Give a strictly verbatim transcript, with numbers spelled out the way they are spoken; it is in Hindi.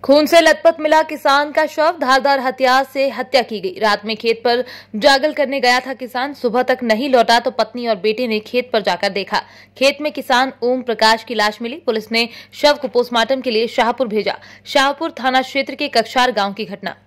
खून से लथपथ मिला किसान का शव, धारदार हथियार से हत्या की गई। रात में खेत पर जागल करने गया था किसान, सुबह तक नहीं लौटा तो पत्नी और बेटे ने खेत पर जाकर देखा। खेत में किसान ओम प्रकाश की लाश मिली। पुलिस ने शव को पोस्टमार्टम के लिए शाहपुर भेजा। शाहपुर थाना क्षेत्र के कक्षार गांव की घटना।